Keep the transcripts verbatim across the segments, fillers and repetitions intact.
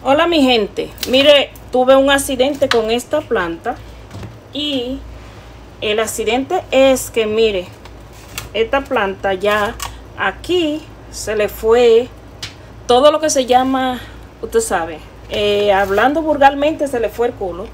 Hola mi gente, mire, tuve un accidente con esta planta y el accidente es que mire, esta planta ya aquí se le fue todo lo que se llama, usted sabe, eh, hablando vulgarmente, se le fue el culo.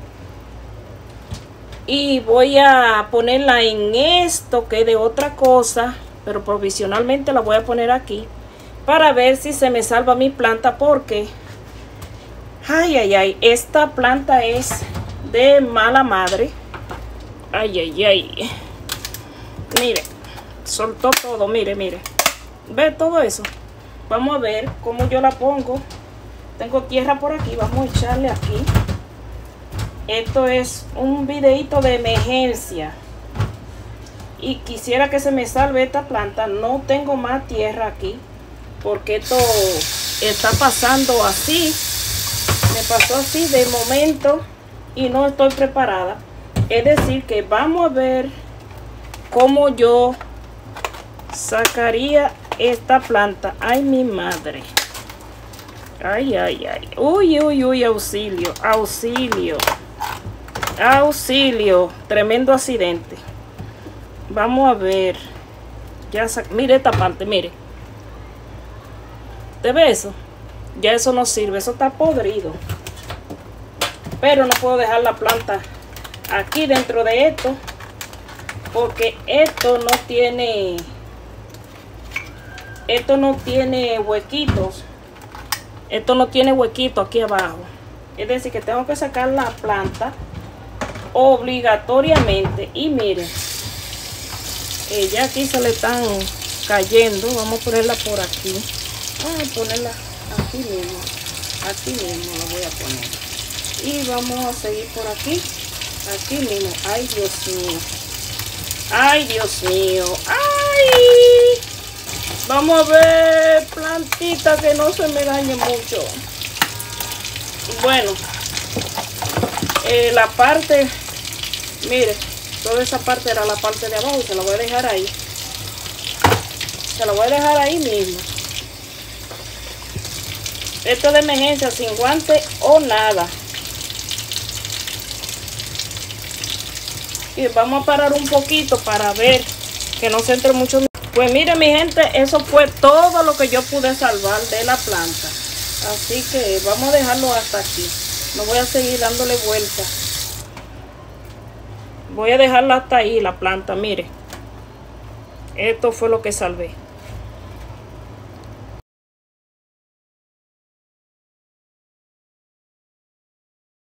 Y voy a ponerla en esto que es de otra cosa, pero provisionalmente la voy a poner aquí para ver si se me salva mi planta, porque ay, ay, ay, esta planta es de mala madre. Ay, ay, ay. Mire, soltó todo, mire, mire. ¿Ve todo eso? Vamos a ver cómo yo la pongo. Tengo tierra por aquí, vamos a echarle aquí. Esto es un videito de emergencia. Y quisiera que se me salve esta planta. No tengo más tierra aquí, porque esto está pasando así. Me pasó así de momento y no estoy preparada. Es decir que vamos a ver cómo yo sacaría esta planta. Ay, mi madre. Ay, ay, ay. Uy, uy, uy, auxilio, auxilio. Auxilio. Tremendo accidente. Vamos a ver. Ya mire esta parte, mire. ¿Te ve eso? Ya eso no sirve, eso está podrido. Pero no puedo dejar la planta aquí dentro de esto, porque esto no tiene esto no tiene huequitos. Esto no tiene huequito aquí abajo. Es decir que tengo que sacar la planta obligatoriamente. Y miren, eh, ya aquí se le están cayendo. Vamos a ponerla por aquí. Vamos a ponerla aquí mismo, aquí mismo la voy a poner, y vamos a seguir por aquí, aquí mismo. Ay, Dios mío, ay, Dios mío, ay, vamos a ver, plantita, que no se me dañe mucho. Bueno, eh, la parte, mire, toda esa parte era la parte de abajo, se la voy a dejar ahí, se la voy a dejar ahí mismo. Esto de emergencia, sin guante o nada. Y vamos a parar un poquito para ver que no se entre mucho. Pues miren mi gente, eso fue todo lo que yo pude salvar de la planta. Así que vamos a dejarlo hasta aquí. No voy a seguir dándole vuelta. Voy a dejarla hasta ahí la planta, mire. Esto fue lo que salvé.